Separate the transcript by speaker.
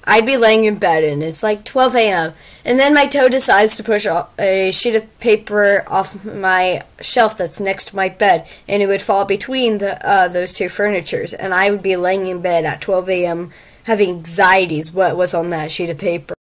Speaker 1: I'd be laying in bed, and it's like 12 a.m., and then my toe decides to push a sheet of paper off my shelf that's next to my bed, and it would fall between those two furnitures, and I would be laying in bed at 12 a.m. having anxieties what was on that sheet of paper.